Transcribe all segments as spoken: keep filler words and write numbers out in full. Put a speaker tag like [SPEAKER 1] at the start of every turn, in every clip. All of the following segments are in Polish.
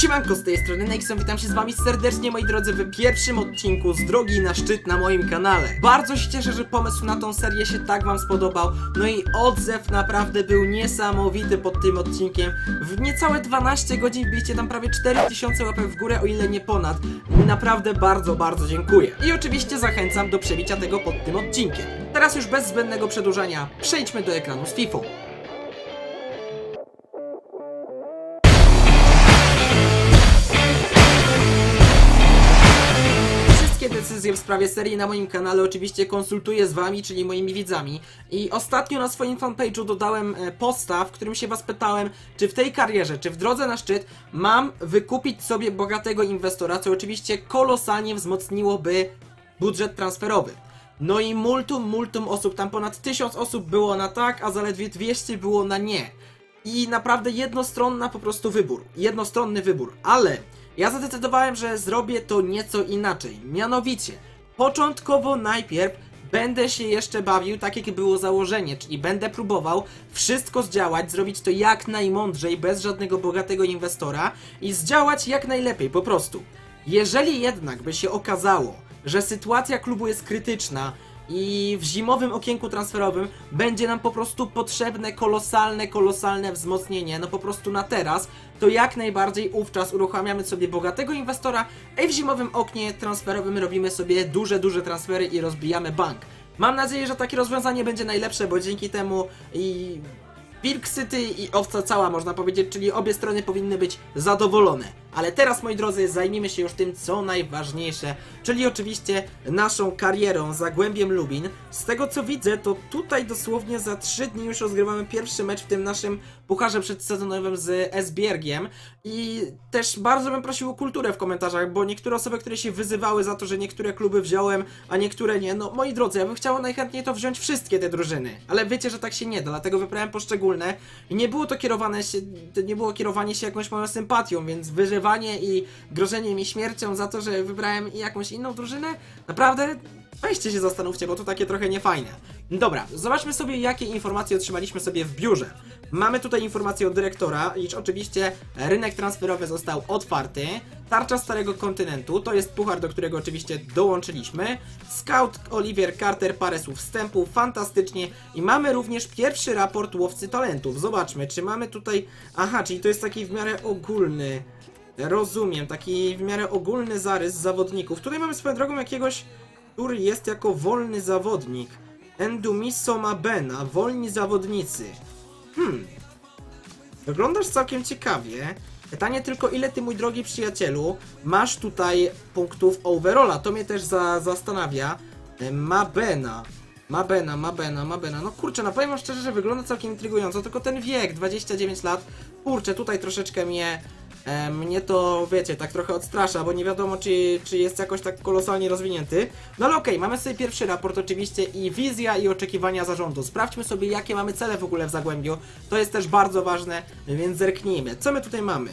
[SPEAKER 1] Siemanko, z tej strony Nexon, witam się z wami serdecznie, moi drodzy, w pierwszym odcinku z drogi na szczyt na moim kanale. Bardzo się cieszę, że pomysł na tą serię się tak wam spodobał, no i odzew naprawdę był niesamowity pod tym odcinkiem. W niecałe dwanaście godzin wbiliście tam prawie cztery tysiące łapek w górę, o ile nie ponad. Naprawdę bardzo, bardzo dziękuję. I oczywiście zachęcam do przebicia tego pod tym odcinkiem. Teraz już bez zbędnego przedłużania, przejdźmy do ekranu z Fifą. Decyzje w sprawie serii na moim kanale oczywiście konsultuję z wami, czyli moimi widzami. I ostatnio na swoim fanpage'u dodałem posta, w którym się was pytałem, czy w tej karierze, czy w drodze na szczyt mam wykupić sobie bogatego inwestora, co oczywiście kolosalnie wzmocniłoby budżet transferowy. No i multum, multum osób, tam ponad tysiąc osób było na tak, a zaledwie dwieście było na nie. I naprawdę jednostronna po prostu wybór, jednostronny wybór, ale ja zadecydowałem, że zrobię to nieco inaczej. Mianowicie, początkowo najpierw będę się jeszcze bawił tak, jak było założenie, czyli będę próbował wszystko zdziałać, zrobić to jak najmądrzej, bez żadnego bogatego inwestora i zdziałać jak najlepiej, po prostu. Jeżeli jednak by się okazało, że sytuacja klubu jest krytyczna i w zimowym okienku transferowym będzie nam po prostu potrzebne kolosalne, kolosalne wzmocnienie, no po prostu na teraz, to jak najbardziej wówczas uruchamiamy sobie bogatego inwestora, a w zimowym oknie transferowym robimy sobie duże, duże transfery i rozbijamy bank. Mam nadzieję, że takie rozwiązanie będzie najlepsze, bo dzięki temu i Wilk syty i owca cała, można powiedzieć, czyli obie strony powinny być zadowolone. Ale teraz, moi drodzy, zajmijmy się już tym, co najważniejsze, czyli oczywiście naszą karierą, Zagłębiem Lubin. Z tego co widzę, to tutaj dosłownie za trzy dni już rozgrywamy pierwszy mecz w tym naszym pucharze przedsezonowym z Esbjergiem. I też bardzo bym prosił o kulturę w komentarzach, bo niektóre osoby, które się wyzywały za to, że niektóre kluby wziąłem, a niektóre nie, no moi drodzy, ja bym chciał najchętniej to wziąć wszystkie te drużyny. Ale wiecie, że tak się nie da, dlatego wybrałem poszczególne i nie było to kierowane się, nie było kierowanie się jakąś moją sympatią, więc wyżywanie i grożenie mi śmiercią za to, że wybrałem jakąś inną drużynę, naprawdę weźcie się zastanówcie, bo to takie trochę niefajne. Dobra, zobaczmy sobie, jakie informacje otrzymaliśmy sobie w biurze. Mamy tutaj informację od dyrektora, iż oczywiście rynek transferowy został otwarty. Tarcza Starego Kontynentu, to jest puchar, do którego oczywiście dołączyliśmy. Scout Oliver Carter, parę słów wstępu, fantastycznie. I mamy również pierwszy raport Łowcy Talentów. Zobaczmy, czy mamy tutaj... Aha, czyli to jest taki w miarę ogólny... Rozumiem, taki w miarę ogólny zarys zawodników. Tutaj mamy swoją drogą jakiegoś, który jest jako wolny zawodnik. Endumiso Mabena, wolni zawodnicy. Hmm. Wyglądasz całkiem ciekawie. Pytanie tylko, ile ty, mój drogi przyjacielu, masz tutaj punktów overalla? To mnie też za, zastanawia. Mabena. Mabena, Mabena, Mabena. No kurczę, no powiem wam szczerze, że wygląda całkiem intrygująco, tylko ten wiek, dwadzieścia dziewięć lat. Kurczę, tutaj troszeczkę mnie... E, mnie to, wiecie, tak trochę odstrasza, bo nie wiadomo, czy, czy jest jakoś tak kolosalnie rozwinięty. No ale okej, okay, mamy sobie pierwszy raport oczywiście i wizja i oczekiwania zarządu. Sprawdźmy sobie, jakie mamy cele w ogóle w Zagłębiu. To jest też bardzo ważne, więc zerknijmy. Co my tutaj mamy?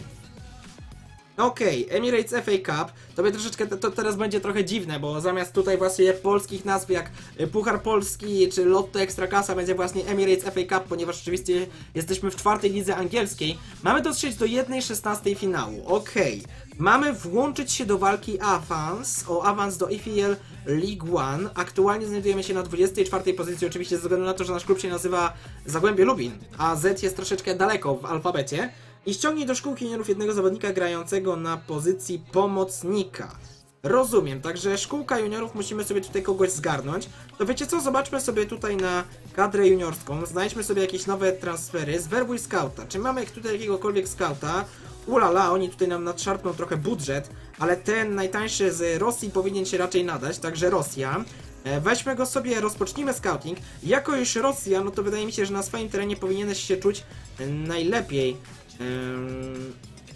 [SPEAKER 1] Okej, okay, Emirates F A Cup, to by troszeczkę, to, to teraz będzie trochę dziwne, bo zamiast tutaj właśnie polskich nazw jak Puchar Polski czy Lotto Ekstrakasa będzie właśnie Emirates F A Cup, ponieważ oczywiście jesteśmy w czwartej lidze angielskiej. Mamy dotrzeć do jednej szesnastej finału, okej. Okay. Mamy włączyć się do walki awans, o awans do E F L League One. Aktualnie znajdujemy się na dwudziestej czwartej pozycji, oczywiście ze względu na to, że nasz klub się nazywa Zagłębie Lubin, a Z jest troszeczkę daleko w alfabecie. I ściągnij do szkółki juniorów jednego zawodnika grającego na pozycji pomocnika. Rozumiem, także szkółka juniorów, musimy sobie tutaj kogoś zgarnąć. To wiecie co, zobaczmy sobie tutaj na kadrę juniorską, znajdźmy sobie jakieś nowe transfery, zwerbuj skauta. Czy mamy tutaj jakiegokolwiek skauta? Ulala, oni tutaj nam nadszarpną trochę budżet, ale ten najtańszy z Rosji powinien się raczej nadać, także Rosja. Weźmy go sobie, rozpocznijmy scouting. Jako już Rosja, no to wydaje mi się, że na swoim terenie powinieneś się czuć najlepiej. Um,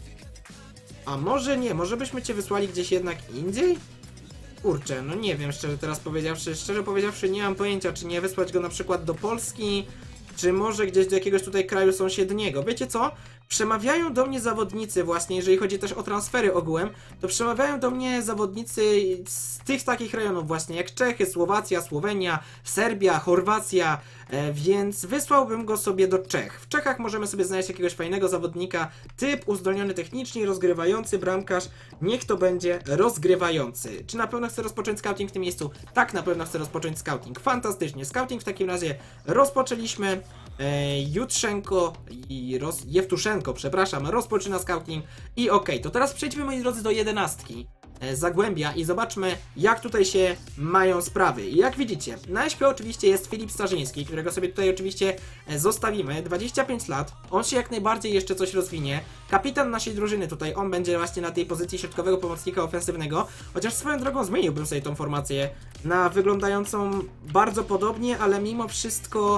[SPEAKER 1] a może nie, może byśmy cię wysłali gdzieś jednak indziej? Kurczę, no nie wiem, szczerze teraz powiedziawszy, szczerze powiedziawszy nie mam pojęcia, czy nie wysłać go na przykład do Polski, czy może gdzieś do jakiegoś tutaj kraju sąsiedniego. Wiecie co? przemawiają do mnie zawodnicy właśnie, jeżeli chodzi też o transfery ogółem, to przemawiają do mnie zawodnicy z tych takich rejonów właśnie, jak Czechy, Słowacja, Słowenia, Serbia, Chorwacja, e, więc wysłałbym go sobie do Czech. W Czechach możemy sobie znaleźć jakiegoś fajnego zawodnika, typ uzdolniony technicznie, rozgrywający, bramkarz, niech to będzie rozgrywający. Czy na pewno chcę rozpocząć scouting w tym miejscu? Tak, na pewno chcę rozpocząć scouting. Fantastycznie, scouting w takim razie rozpoczęliśmy. E, Jutrzenko i roz... Jewtuszenko, przepraszam, rozpoczyna scouting i okej, to teraz przejdźmy, moi drodzy, do jedenastki e, Zagłębia i zobaczmy, jak tutaj się mają sprawy. I jak widzicie, na S P oczywiście jest Filip Starzyński, którego sobie tutaj oczywiście e, zostawimy, dwadzieścia pięć lat, on się jak najbardziej jeszcze coś rozwinie, kapitan naszej drużyny tutaj, on będzie właśnie na tej pozycji środkowego pomocnika ofensywnego, chociaż swoją drogą zmieniłbym sobie tą formację na wyglądającą bardzo podobnie, ale mimo wszystko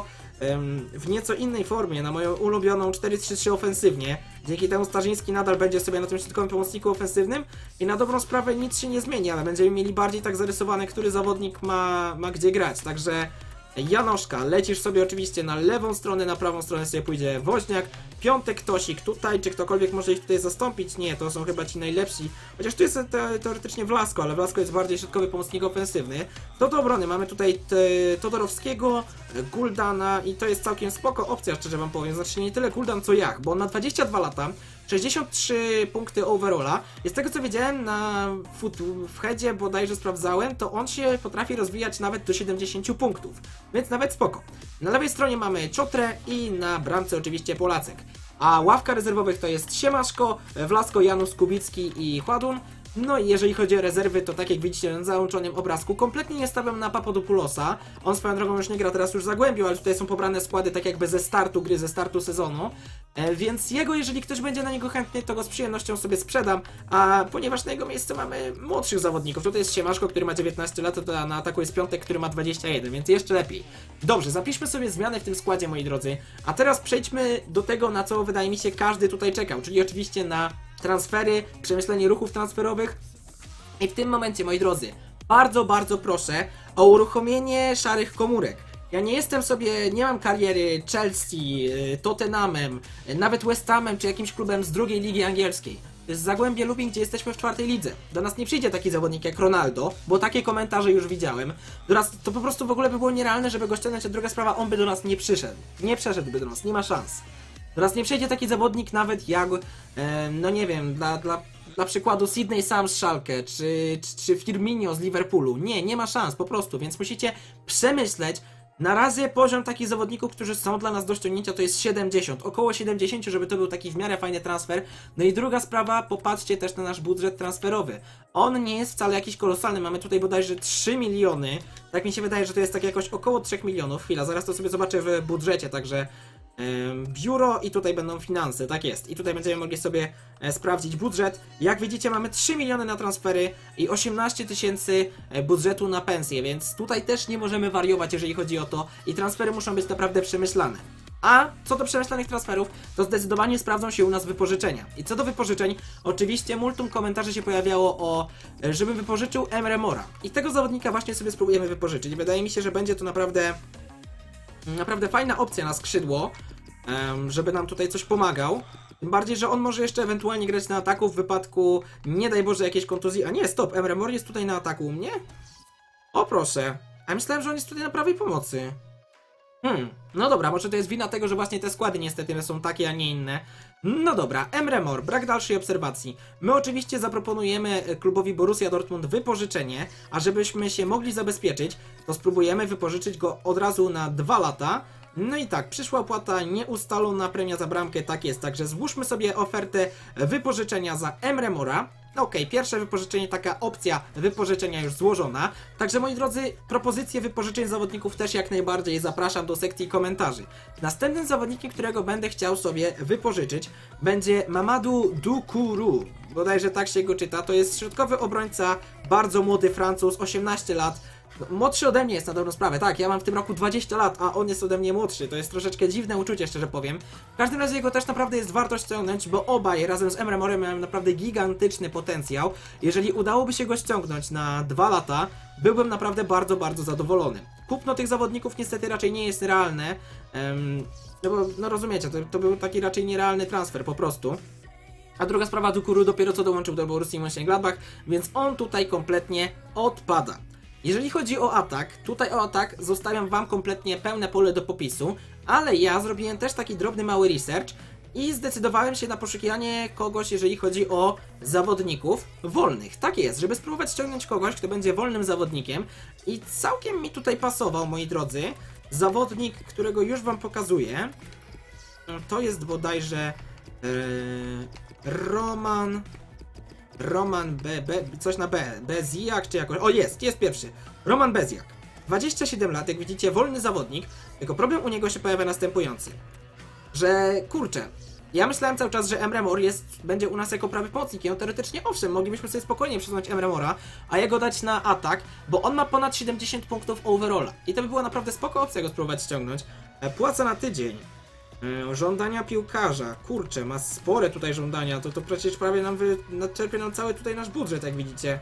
[SPEAKER 1] w nieco innej formie, na moją ulubioną cztery trzy trzy ofensywnie. Dzięki temu Starzyński nadal będzie sobie na tym środkowym pomocniku ofensywnym i na dobrą sprawę nic się nie zmieni, ale będziemy mieli bardziej tak zarysowane, który zawodnik ma, ma gdzie grać. Także Janoszka, lecisz sobie oczywiście na lewą stronę, na prawą stronę sobie pójdzie Woźniak, Piątek, Tosik tutaj, czy ktokolwiek może ich tutaj zastąpić? Nie, to są chyba ci najlepsi, chociaż tu jest te, teoretycznie Wlasko, ale Wlasko jest bardziej środkowy pomocnik ofensywny. To do obrony mamy tutaj te, Todorowskiego, Guldana i to jest całkiem spoko opcja, szczerze wam powiem, znaczy nie tyle Guldan co Jach, bo on ma dwadzieścia dwa lata, sześćdziesiąt trzy punkty overalla i z tego co wiedziałem na foot, w headzie bodajże sprawdzałem, to on się potrafi rozwijać nawet do siedemdziesięciu punktów, więc nawet spoko. Na lewej stronie mamy Ciotrę i na bramce oczywiście Polacek, a ławka rezerwowych to jest Siemaszko, Wlasko, Janus, Kubicki i Chładun. No i jeżeli chodzi o rezerwy, to tak jak widzicie na załączonym obrazku, kompletnie nie stawiam na Papadopoulosa. On swoją drogą już nie gra teraz już Zagłębiu, ale tutaj są pobrane składy tak jakby ze startu gry, ze startu sezonu. E, więc jego, jeżeli ktoś będzie na niego chętny, to go z przyjemnością sobie sprzedam. A ponieważ na jego miejsce mamy młodszych zawodników, tutaj jest Siemaszko, który ma dziewiętnaście lat, to na ataku jest Piątek, który ma dwadzieścia jeden, więc jeszcze lepiej. Dobrze, zapiszmy sobie zmiany w tym składzie, moi drodzy. A teraz przejdźmy do tego, na co wydaje mi się każdy tutaj czekał, czyli oczywiście na transfery, przemyślenie ruchów transferowych. I w tym momencie, moi drodzy, bardzo, bardzo proszę o uruchomienie szarych komórek. Ja nie jestem sobie, nie mam kariery Chelsea, Tottenhamem, nawet West Hamem czy jakimś klubem z drugiej ligi angielskiej. To jest Zagłębie Lubin, gdzie jesteśmy w czwartej lidze. Do nas nie przyjdzie taki zawodnik jak Ronaldo, bo takie komentarze już widziałem. Do nas to po prostu w ogóle by było nierealne, żeby go ściągnąć, a druga sprawa, on by do nas nie przyszedł. Nie przeszedłby do nas, nie ma szans. Teraz nie przejdzie taki zawodnik nawet jak, e, no nie wiem, dla, dla, dla przykładu Sydney Sam z Schalke, czy, czy, czy Firmino z Liverpoolu. Nie, nie ma szans po prostu, więc musicie przemyśleć. Na razie poziom takich zawodników, którzy są dla nas do ściągnięcia, to jest siedemdziesiąt, około siedemdziesiąt, żeby to był taki w miarę fajny transfer. No i druga sprawa, popatrzcie też na nasz budżet transferowy. On nie jest wcale jakiś kolosalny, mamy tutaj bodajże trzy miliony, tak mi się wydaje, że to jest tak jakoś około trzech milionów. Chwila, zaraz to sobie zobaczę w budżecie, także... biuro i tutaj będą finanse, tak jest. I tutaj będziemy mogli sobie e, sprawdzić budżet. Jak widzicie, mamy trzy miliony na transfery i osiemnaście tysięcy budżetu na pensje, więc tutaj też nie możemy wariować, jeżeli chodzi o to i transfery muszą być naprawdę przemyślane. A co do przemyślanych transferów, to zdecydowanie sprawdzą się u nas wypożyczenia. I co do wypożyczeń, oczywiście multum komentarzy się pojawiało o, żebym wypożyczył Emre Mora. I tego zawodnika właśnie sobie spróbujemy wypożyczyć. Wydaje mi się, że będzie to naprawdę Naprawdę fajna opcja na skrzydło, żeby nam tutaj coś pomagał. Tym bardziej, że on może jeszcze ewentualnie grać na ataku w wypadku, nie daj Boże, jakiejś kontuzji. A nie, stop, Emre Mor jest tutaj na ataku u mnie? O proszę, a myślałem, że on jest tutaj na prawej pomocy. Hmm, no dobra, może to jest wina tego, że właśnie te składy niestety są takie, a nie inne. No dobra, Emre Mor, brak dalszej obserwacji. My oczywiście zaproponujemy klubowi Borussia Dortmund wypożyczenie, a żebyśmy się mogli zabezpieczyć, to spróbujemy wypożyczyć go od razu na dwa lata. No i tak, przyszła opłata nieustalona, premia za bramkę, tak jest, także złóżmy sobie ofertę wypożyczenia za Emre Mora. Okej, okay, pierwsze wypożyczenie, taka opcja wypożyczenia już złożona. Także moi drodzy, propozycje wypożyczeń zawodników też jak najbardziej zapraszam do sekcji komentarzy. Następnym zawodnikiem, którego będę chciał sobie wypożyczyć, będzie Mamadou Doucourou. Bodajże tak się go czyta, to jest środkowy obrońca, bardzo młody Francuz, osiemnaście lat. No, młodszy ode mnie jest na dobrą sprawę, tak, ja mam w tym roku dwadzieścia lat, a on jest ode mnie młodszy, to jest troszeczkę dziwne uczucie, szczerze powiem. W każdym razie jego też naprawdę jest warto ściągnąć, bo obaj razem z Emre Morem mają naprawdę gigantyczny potencjał. Jeżeli udałoby się go ściągnąć na dwa lata, byłbym naprawdę bardzo, bardzo zadowolony. Kupno tych zawodników niestety raczej nie jest realne. Um, No bo, no rozumiecie, to, to był taki raczej nierealny transfer po prostu. A druga sprawa, Dukuru dopiero co dołączył do Borussii Mönchengladbach, więc on tutaj kompletnie odpada. Jeżeli chodzi o atak, tutaj o atak zostawiam wam kompletnie pełne pole do popisu, ale ja zrobiłem też taki drobny mały research i zdecydowałem się na poszukiwanie kogoś, jeżeli chodzi o zawodników wolnych. Tak jest, żeby spróbować ściągnąć kogoś, kto będzie wolnym zawodnikiem i całkiem mi tutaj pasował, moi drodzy, zawodnik, którego już wam pokazuję. To jest bodajże yy, Roman... Roman B, B, coś na B, Bezjak czy jakoś, o jest, jest pierwszy, Roman Bezjak, dwadzieścia siedem lat, jak widzicie, wolny zawodnik, tylko problem u niego się pojawia następujący, że kurczę, ja myślałem cały czas, że Emre Mor jest, będzie u nas jako prawy pomocnik i on teoretycznie, owszem, moglibyśmy sobie spokojnie przesunąć Emre Mora, a jego dać na atak, bo on ma ponad siedemdziesiąt punktów overalla i to by była naprawdę spoko opcja go spróbować ściągnąć. Płaca na tydzień. Żądania piłkarza, kurczę, ma spore tutaj żądania, to to przecież prawie nam wy... nadczerpie nam cały tutaj nasz budżet, jak widzicie.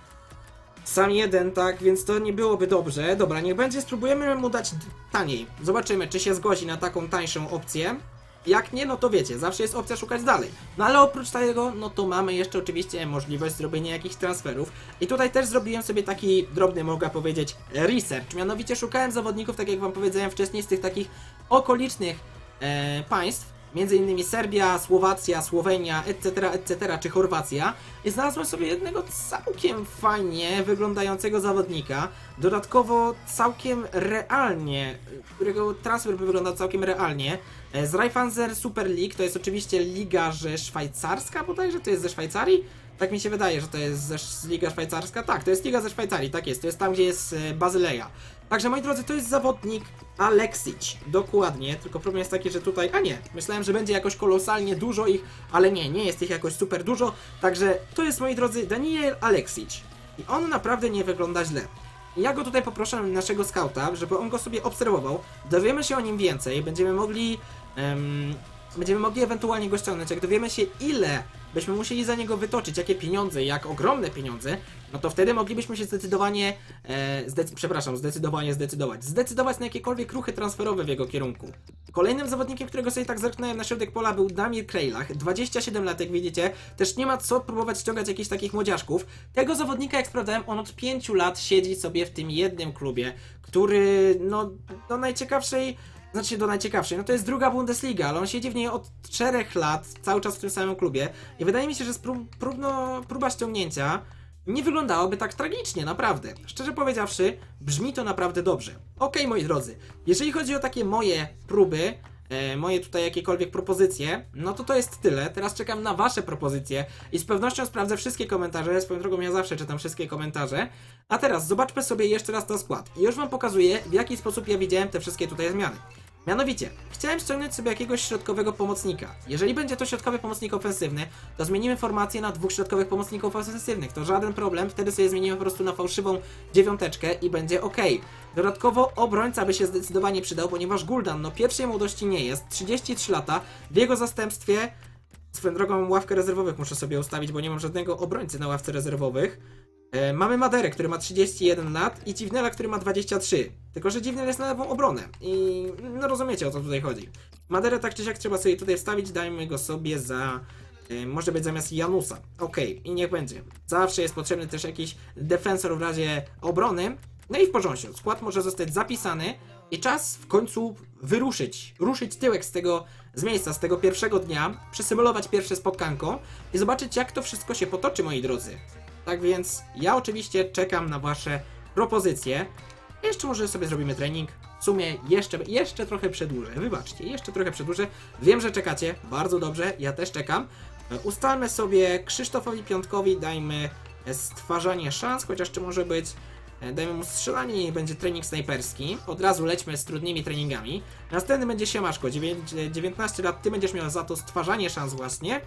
[SPEAKER 1] Sam jeden, tak, więc to nie byłoby dobrze. Dobra, niech będzie, spróbujemy mu dać taniej. Zobaczymy, czy się zgodzi na taką tańszą opcję. Jak nie, no to wiecie, zawsze jest opcja szukać dalej. No ale oprócz tego, no to mamy jeszcze oczywiście możliwość zrobienia jakichś transferów. I tutaj też zrobiłem sobie taki drobny, mogę powiedzieć, research. Mianowicie szukałem zawodników, tak jak wam powiedziałem wcześniej, z tych takich okolicznych E, państw, między innymi Serbia, Słowacja, Słowenia, etc, etc, czy Chorwacja i znalazłem sobie jednego całkiem fajnie wyglądającego zawodnika, dodatkowo całkiem realnie, którego transfer by wyglądał całkiem realnie, e, z Raiffeisen Super League, to jest oczywiście liga że szwajcarska bodajże, to jest ze Szwajcarii? Tak mi się wydaje, że to jest ze, liga szwajcarska. Tak, to jest liga ze Szwajcarii, tak jest, to jest tam, gdzie jest e, Bazyleja. Także moi drodzy, to jest zawodnik Aleksić, dokładnie, tylko problem jest taki, że tutaj, a nie, myślałem, że będzie jakoś kolosalnie dużo ich, ale nie, nie jest ich jakoś super dużo, także to jest, moi drodzy, Daniel Aleksić i on naprawdę nie wygląda źle. Ja go tutaj poproszę naszego skauta, żeby on go sobie obserwował, dowiemy się o nim więcej, będziemy mogli, um, będziemy mogli ewentualnie go ściągnąć, jak dowiemy się ile byśmy musieli za niego wytoczyć, jakie pieniądze, jak ogromne pieniądze, no to wtedy moglibyśmy się zdecydowanie, e, zdecy przepraszam, zdecydowanie zdecydować, zdecydować na jakiekolwiek ruchy transferowe w jego kierunku. Kolejnym zawodnikiem, którego sobie tak zerknąłem na środek pola, był Damir Krejlach, dwadzieścia siedem lat, jak widzicie, też nie ma co próbować ściągać jakichś takich młodziaszków. Tego zawodnika, jak sprawdzałem, on od pięciu lat siedzi sobie w tym jednym klubie, który, no, do najciekawszej... Znaczy do najciekawszej, no to jest druga Bundesliga, ale on siedzi w niej od czterech lat, cały czas w tym samym klubie i wydaje mi się, że sprób, próbno, próba ściągnięcia nie wyglądałoby tak tragicznie, naprawdę. Szczerze powiedziawszy, brzmi to naprawdę dobrze. Okej, okay, moi drodzy, jeżeli chodzi o takie moje próby, e, moje tutaj jakiekolwiek propozycje, no to to jest tyle. Teraz czekam na wasze propozycje i z pewnością sprawdzę wszystkie komentarze, swoją drogą ja zawsze czytam wszystkie komentarze. A teraz zobaczmy sobie jeszcze raz ten skład i już wam pokazuję, w jaki sposób ja widziałem te wszystkie tutaj zmiany. Mianowicie, chciałem ściągnąć sobie jakiegoś środkowego pomocnika. Jeżeli będzie to środkowy pomocnik ofensywny, to zmienimy formację na dwóch środkowych pomocników ofensywnych. To żaden problem, wtedy sobie zmienimy po prostu na fałszywą dziewiąteczkę i będzie ok. Dodatkowo obrońca by się zdecydowanie przydał, ponieważ Guldan, no pierwszej młodości nie jest, trzydzieści trzy lata, w jego zastępstwie, swoją drogą ławkę rezerwowych muszę sobie ustawić, bo nie mam żadnego obrońcy na ławce rezerwowych. E, mamy Maderę, który ma trzydzieści jeden lat i Dziwnela, który ma dwadzieścia trzy. Tylko że Dziwnel jest na lewą obronę i no rozumiecie, o co tutaj chodzi. Maderę tak czy siak trzeba sobie tutaj wstawić, dajmy go sobie za... E, może być zamiast Janusa. Okej, okay, i niech będzie. Zawsze jest potrzebny też jakiś defensor w razie obrony. No i w porządku, skład może zostać zapisany i czas w końcu wyruszyć, ruszyć tyłek z tego, z miejsca, z tego pierwszego dnia, przesymulować pierwsze spotkanko i zobaczyć, jak to wszystko się potoczy, moi drodzy. Tak więc ja oczywiście czekam na wasze propozycje. Jeszcze może sobie zrobimy trening. W sumie jeszcze, jeszcze trochę przedłużę. Wybaczcie, jeszcze trochę przedłużę. Wiem, że czekacie. Bardzo dobrze, ja też czekam. Ustalmy sobie Krzysztofowi Piątkowi, dajmy stwarzanie szans, chociaż czy może być... Dajmy mu strzelanie i będzie trening snajperski. Od razu lećmy z trudnymi treningami. Następny będzie Siemaszko, dziewiętnaście lat, ty będziesz miał za to stwarzanie szans właśnie.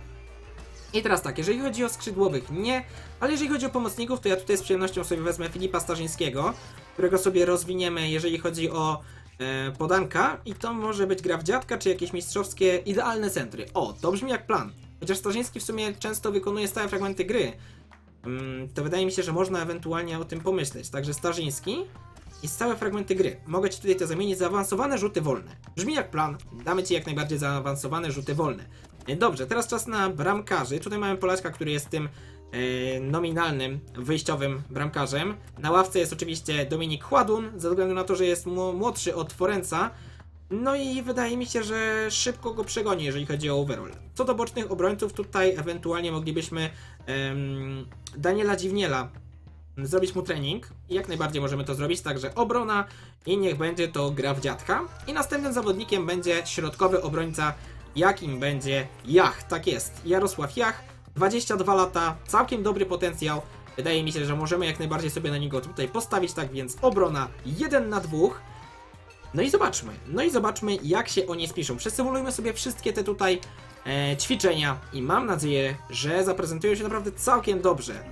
[SPEAKER 1] I teraz tak, jeżeli chodzi o skrzydłowych, nie, ale jeżeli chodzi o pomocników, to ja tutaj z przyjemnością sobie wezmę Filipa Starzyńskiego, którego sobie rozwiniemy, jeżeli chodzi o e, podanka i to może być gra w dziadka, czy jakieś mistrzowskie idealne centry. O, to brzmi jak plan. Chociaż Starzyński w sumie często wykonuje stałe fragmenty gry, mm, to wydaje mi się, że można ewentualnie o tym pomyśleć. Także Starzyński i stałe fragmenty gry. Mogę Ci tutaj to zamienić za zaawansowane rzuty wolne. Brzmi jak plan, damy Ci jak najbardziej zaawansowane rzuty wolne. Dobrze, teraz czas na bramkarzy. Tutaj mamy Polaczka, który jest tym e, nominalnym, wyjściowym bramkarzem. Na ławce jest oczywiście Dominik Chładun, ze względu na to, że jest młodszy od Forensa. No i wydaje mi się, że szybko go przegoni, jeżeli chodzi o overall. Co do bocznych obrońców, tutaj ewentualnie moglibyśmy em, Daniela Dziwniela zrobić mu trening. I jak najbardziej możemy to zrobić, także obrona i niech będzie to gra w dziadka. I następnym zawodnikiem będzie środkowy obrońca, jakim będzie Jach. Tak jest, Jarosław Jach, dwadzieścia dwa lata, całkiem dobry potencjał. Wydaje mi się, że możemy jak najbardziej sobie na niego tutaj postawić, tak więc obrona jeden na dwóch. No i zobaczmy, no i zobaczmy jak się oni spiszą. Przesymulujmy sobie wszystkie te tutaj e, ćwiczenia i mam nadzieję, że zaprezentują się naprawdę całkiem dobrze.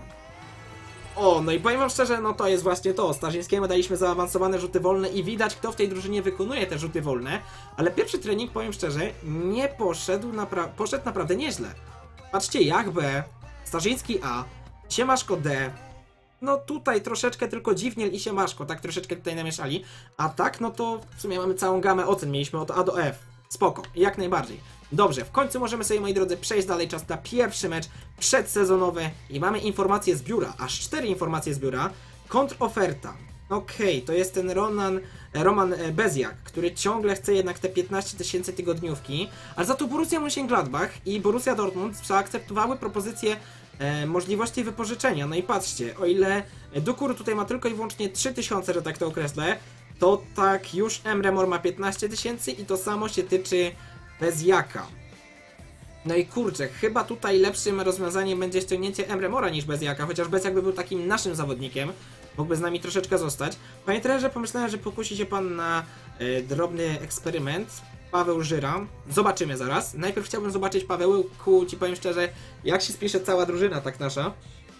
[SPEAKER 1] O, no i powiem wam szczerze, no to jest właśnie to. Starzyńskiemu daliśmy zaawansowane rzuty wolne i widać, kto w tej drużynie wykonuje te rzuty wolne. Ale pierwszy trening, powiem szczerze, nie poszedł, napra poszedł naprawdę nieźle. Patrzcie, jak B, Starzyński A, Siemaszko D. No tutaj troszeczkę tylko Dziwniel i Siemaszko, tak troszeczkę tutaj namieszali. A tak, no to w sumie mamy całą gamę ocen, mieliśmy od A do F. Spoko, jak najbardziej. Dobrze, w końcu możemy sobie, moi drodzy, przejść dalej. Czas na pierwszy mecz przedsezonowy i mamy informacje z biura, aż cztery informacje z biura. Kontroferta. Okej, okay, to jest ten Ronan, Roman Bezjak, który ciągle chce jednak te piętnaście tysięcy tygodniówki, ale za to Borussia Mönchengladbach i Borussia Dortmund zaakceptowały propozycję e, możliwości wypożyczenia. No i patrzcie, o ile Dukur tutaj ma tylko i wyłącznie trzy tysiące, że tak to określę, to tak już Emre Mor ma piętnaście tysięcy i to samo się tyczy Bezjaka. No i kurczę, chyba tutaj lepszym rozwiązaniem będzie ściągnięcie Emre Mora niż Bezjaka, chociaż Bezjak by był takim naszym zawodnikiem, mógłby z nami troszeczkę zostać. Panie trenerze, pomyślałem, że pokusi się pan na e, drobny eksperyment. Paweł Żyra. Zobaczymy zaraz. Najpierw chciałbym zobaczyć, Pawełku, ci powiem szczerze, jak się spisze cała drużyna tak nasza.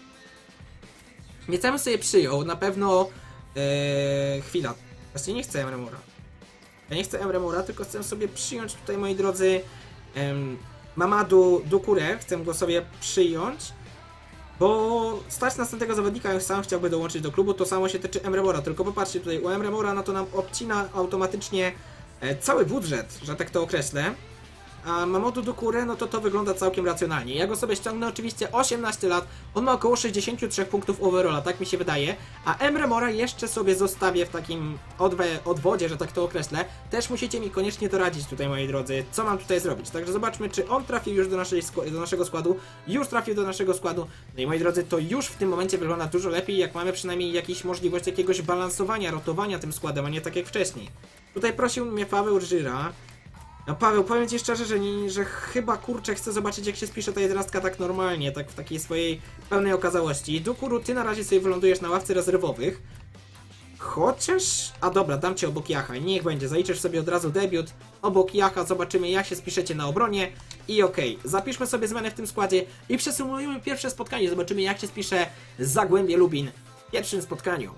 [SPEAKER 1] Więc ja bym sobie przyjął, na pewno... E, chwila. Właśnie nie chcę Emre Mora. Ja nie chcę Emre Mora, tylko chcę sobie przyjąć tutaj, moi drodzy, em, Mamadou Doucouré. Chcę go sobie przyjąć, bo stać następnego zawodnika, jak sam chciałby dołączyć do klubu. To samo się tyczy Emre Mora, tylko popatrzcie tutaj, u Emre Mora no to nam obcina automatycznie e, cały budżet, że tak to określę. A Mamadou Doucouré, no to to wygląda całkiem racjonalnie. Ja go sobie ściągnę, oczywiście osiemnaście lat, on ma około sześćdziesiąt trzy punktów overalla, tak mi się wydaje. A Emre Mora jeszcze sobie zostawię w takim odwe, odwodzie, że tak to określę. Też musicie mi koniecznie doradzić tutaj, moi drodzy, co mam tutaj zrobić. Także zobaczmy, czy on trafił już do, naszej, do naszego składu. Już trafił do naszego składu. No i moi drodzy, to już w tym momencie wygląda dużo lepiej, jak mamy przynajmniej jakąś możliwość jakiegoś balansowania, rotowania tym składem, a nie tak jak wcześniej. Tutaj prosił mnie Paweł Żyra. No Paweł, powiem ci szczerze, że, nie, że chyba kurczę chcę zobaczyć, jak się spisze ta jedenastka tak normalnie, tak w takiej swojej pełnej okazałości. Dukuru, ty na razie sobie wylądujesz na ławce rezerwowych. Chociaż... A dobra, dam cię obok Jacha, niech będzie, zaliczysz sobie od razu debiut obok Jacha, zobaczymy jak się spiszecie na obronie i okej, okay. Zapiszmy sobie zmiany w tym składzie i przesumujemy pierwsze spotkanie, zobaczymy jak się spisze Zagłębie Lubin w pierwszym spotkaniu.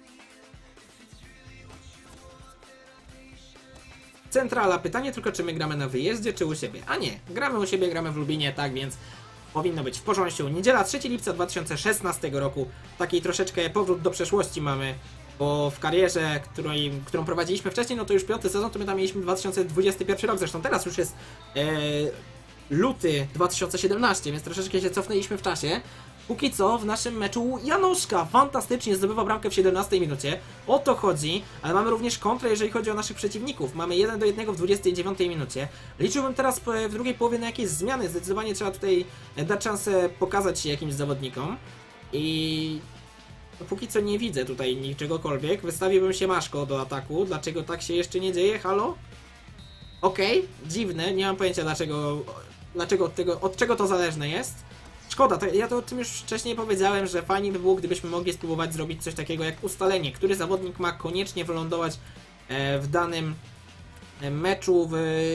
[SPEAKER 1] Centrala, pytanie tylko, czy my gramy na wyjeździe, czy u siebie? A nie, gramy u siebie, gramy w Lubinie, tak więc powinno być w porządku. Niedziela, trzeciego lipca dwa tysiące szesnastego roku. Taki troszeczkę powrót do przeszłości mamy, bo w karierze, której, którą prowadziliśmy wcześniej, no to już piąty sezon, to my tam mieliśmy dwa tysiące dwudziesty pierwszy rok, zresztą teraz już jest e, luty dwa tysiące siedemnasty, więc troszeczkę się cofnęliśmy w czasie. Póki co w naszym meczu Januszka fantastycznie zdobywa bramkę w siedemnastej minucie. O to chodzi, ale mamy również kontrę, jeżeli chodzi o naszych przeciwników. Mamy jeden do jednego w dwudziestej dziewiątej minucie. Liczyłbym teraz w drugiej połowie na jakieś zmiany. Zdecydowanie trzeba tutaj dać szansę pokazać się jakimś zawodnikom. I póki co nie widzę tutaj niczegokolwiek. Wystawiłbym się Maszko do ataku. Dlaczego tak się jeszcze nie dzieje? Halo? Okej, okay. Dziwne. Nie mam pojęcia dlaczego, dlaczego od, tego, od czego to zależne jest. Szkoda, to, ja to o tym już wcześniej powiedziałem, że fajnie by było, gdybyśmy mogli spróbować zrobić coś takiego jak ustalenie, który zawodnik ma koniecznie wylądować e, w danym meczu w,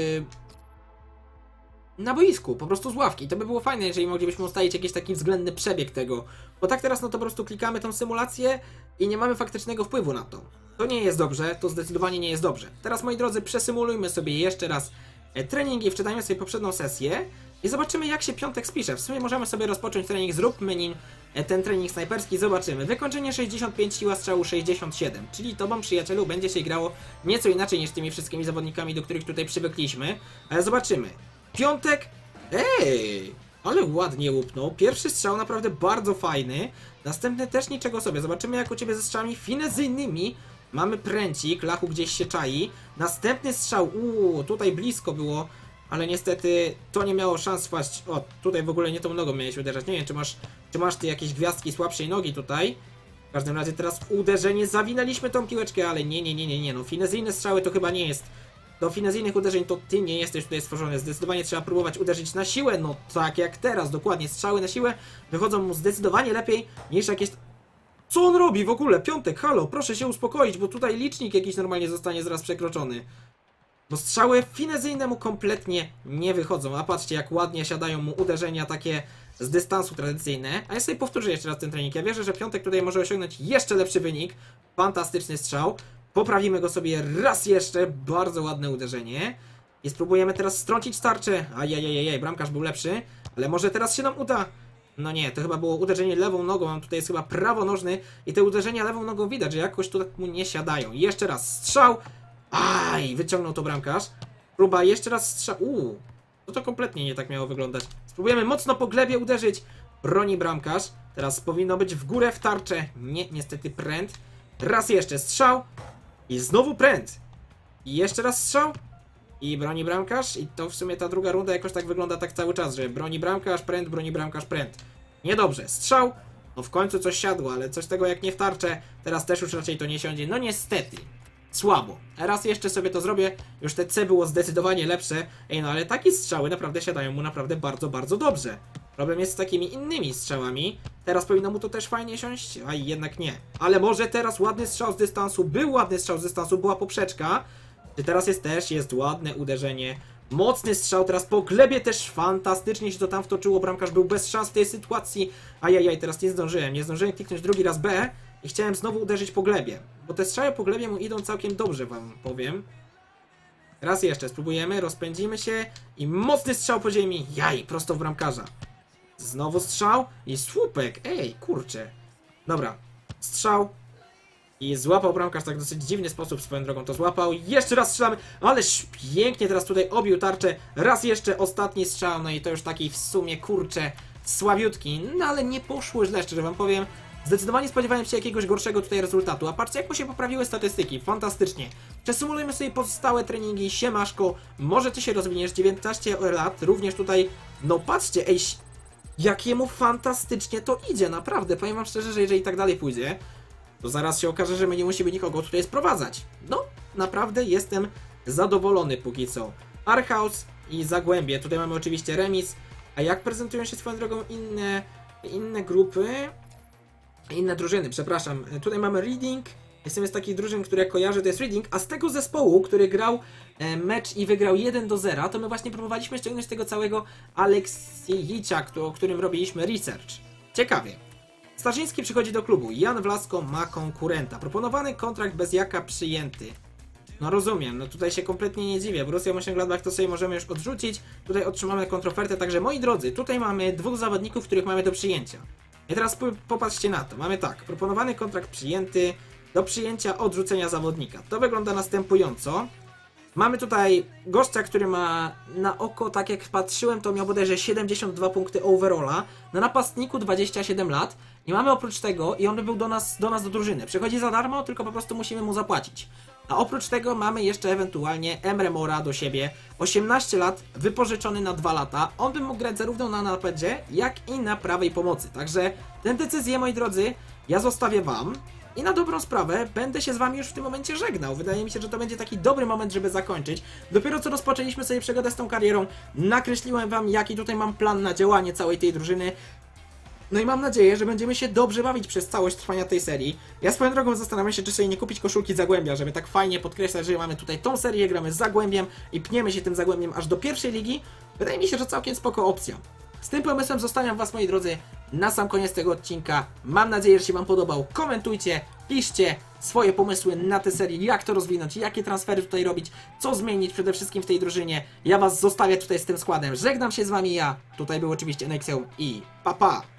[SPEAKER 1] na boisku, po prostu z ławki. To by było fajne, jeżeli moglibyśmy ustalić jakiś taki względny przebieg tego, bo tak teraz no to po prostu klikamy tą symulację i nie mamy faktycznego wpływu na to. To nie jest dobrze, to zdecydowanie nie jest dobrze. Teraz, moi drodzy, przesymulujmy sobie jeszcze raz e, trening i wczytajmy sobie poprzednią sesję. I zobaczymy jak się piątek spisze. W sumie możemy sobie rozpocząć trening, zróbmy nim e, ten trening snajperski, zobaczymy. Wykończenie sześćdziesiąt pięć, siła strzału sześćdziesiąt siedem, czyli tobą, przyjacielu, będzie się grało nieco inaczej niż tymi wszystkimi zawodnikami, do których tutaj przywykliśmy. Ale zobaczymy. Piątek, ej, ale ładnie łupnął. Pierwszy strzał naprawdę bardzo fajny. Następny też niczego sobie. Zobaczymy jak u ciebie ze strzałami finezyjnymi. Mamy pręcik, Lachu gdzieś się czai. Następny strzał, uuu, tutaj blisko było, ale niestety to nie miało szans wpaść. O, tutaj w ogóle nie tą nogą miałeś uderzać. Nie wiem, czy masz, czy masz ty jakieś gwiazdki słabszej nogi tutaj. W każdym razie teraz uderzenie, zawinęliśmy tą piłeczkę, ale nie, nie, nie, nie, nie, no finezyjne strzały to chyba nie jest. Do finezyjnych uderzeń to ty nie jesteś tutaj stworzony. Zdecydowanie trzeba próbować uderzyć na siłę, no tak jak teraz, dokładnie. Strzały na siłę wychodzą mu zdecydowanie lepiej niż jakieś... Co on robi w ogóle? Piątek, halo, proszę się uspokoić, bo tutaj licznik jakiś normalnie zostanie zaraz przekroczony. Bo strzały finezyjne mu kompletnie nie wychodzą. A patrzcie jak ładnie siadają mu uderzenia takie z dystansu tradycyjne. A ja sobie powtórzę jeszcze raz ten trening. Ja wierzę, że Piątek tutaj może osiągnąć jeszcze lepszy wynik. Fantastyczny strzał. Poprawimy go sobie raz jeszcze. Bardzo ładne uderzenie. I spróbujemy teraz strącić tarczę. Ajajajajaj, bramkarz był lepszy. Ale może teraz się nam uda. No nie, to chyba było uderzenie lewą nogą. Mam tutaj jest chyba prawonożny. I te uderzenia lewą nogą widać, że jakoś tu tak mu nie siadają. I jeszcze raz strzał. Aj, wyciągnął to bramkarz. Próba, jeszcze raz strzał. Uuu, no to kompletnie nie tak miało wyglądać. Spróbujemy mocno po glebie uderzyć. Broni bramkarz. Teraz powinno być w górę w tarczę. Nie, niestety pręt. Raz jeszcze strzał. I znowu pręt. I jeszcze raz strzał. I broni bramkarz. I to w sumie ta druga runda jakoś tak wygląda tak cały czas, że broni bramkarz, pręt, broni bramkarz, pręt. Niedobrze, strzał. No w końcu coś siadło, ale coś tego jak nie w tarczę. Teraz też już raczej to nie siądzie. No niestety. Słabo. Raz jeszcze sobie to zrobię. Już te C było zdecydowanie lepsze. Ej, no ale takie strzały naprawdę siadają mu naprawdę bardzo, bardzo dobrze. Problem jest z takimi innymi strzałami. Teraz powinno mu to też fajnie siąść, a jednak nie. Ale może teraz ładny strzał z dystansu. Był ładny strzał z dystansu, była poprzeczka. Czy teraz jest też, jest ładne uderzenie. Mocny strzał teraz po glebie też fantastycznie się to tam wtoczyło. Bramkarz był bez szans w tej sytuacji. Ajajaj, teraz nie zdążyłem. Nie zdążyłem kliknąć drugi raz B. I chciałem znowu uderzyć po glebie. Bo te strzały po glebie mu idą całkiem dobrze, wam powiem. Raz jeszcze spróbujemy, rozpędzimy się. I mocny strzał po ziemi. Jaj, prosto w bramkarza. Znowu strzał i słupek. Ej, kurczę. Dobra, strzał. I złapał bramkarz tak dosyć dziwny sposób, swoją drogą to złapał. Jeszcze raz strzelamy, ależ pięknie teraz tutaj obił tarczę. Raz jeszcze ostatni strzał, no i to już taki w sumie, kurczę, słabiutki. No ale nie poszło źle, szczerze wam powiem. Zdecydowanie spodziewałem się jakiegoś gorszego tutaj rezultatu. A patrzcie jak mu się poprawiły statystyki, fantastycznie. Przesumujemy sobie pozostałe treningi, siemaszko. Może ty się rozwiniesz, dziewiętnaście lat, również tutaj, no patrzcie, ej, jakiemu fantastycznie to idzie, naprawdę. Powiem wam szczerze, że jeżeli tak dalej pójdzie, to zaraz się okaże, że my nie musimy nikogo tutaj sprowadzać. No, naprawdę jestem zadowolony póki co. Archaus i Zagłębie, tutaj mamy oczywiście remis. A jak prezentują się swoją drogą inne, inne grupy? Inne drużyny, przepraszam. Tutaj mamy Reading. Jestem z takich drużyn, które kojarzę, to jest Reading. A z tego zespołu, który grał e, mecz i wygrał jeden do zera, to my właśnie próbowaliśmy ściągnąć tego całego Aleksiejicza, o którym robiliśmy research. Ciekawie. Starzyński przychodzi do klubu. Jan Wlasko ma konkurenta. Proponowany kontrakt bez jaka przyjęty. No rozumiem, no tutaj się kompletnie nie dziwię. W Borussia Mönchengladbach to sobie możemy już odrzucić. Tutaj otrzymamy kontrofertę, także moi drodzy, tutaj mamy dwóch zawodników, których mamy do przyjęcia. I teraz popatrzcie na to. Mamy tak, proponowany kontrakt przyjęty, do przyjęcia odrzucenia zawodnika. To wygląda następująco. Mamy tutaj gościa, który ma na oko, tak jak patrzyłem, to miał bodajże siedemdziesiąt dwa punkty overalla, na napastniku dwadzieścia siedem lat i mamy oprócz tego, i on by był do nas, do nas do drużyny. Przychodzi za darmo, tylko po prostu musimy mu zapłacić. A oprócz tego mamy jeszcze ewentualnie Emre Mora do siebie, osiemnaście lat, wypożyczony na dwa lata. On by mógł grać zarówno na napadzie, jak i na prawej pomocy. Także tę decyzję, moi drodzy, ja zostawię wam. I na dobrą sprawę będę się z wami już w tym momencie żegnał. Wydaje mi się, że to będzie taki dobry moment, żeby zakończyć. Dopiero co rozpoczęliśmy sobie przygodę z tą karierą, nakreśliłem wam, jaki tutaj mam plan na działanie całej tej drużyny. No i mam nadzieję, że będziemy się dobrze bawić przez całość trwania tej serii. Ja swoją drogą zastanawiam się, czy sobie nie kupić koszulki Zagłębia, żeby tak fajnie podkreślać, że mamy tutaj tą serię, gramy z Zagłębiem i pniemy się tym Zagłębiem aż do pierwszej ligi. Wydaje mi się, że całkiem spoko opcja. Z tym pomysłem zostawiam was, moi drodzy, na sam koniec tego odcinka. Mam nadzieję, że się wam podobał. Komentujcie, piszcie swoje pomysły na tę serię, jak to rozwinąć, jakie transfery tutaj robić, co zmienić przede wszystkim w tej drużynie. Ja was zostawię tutaj z tym składem. Żegnam się z wami ja. Tutaj był oczywiście Nexium i pa pa!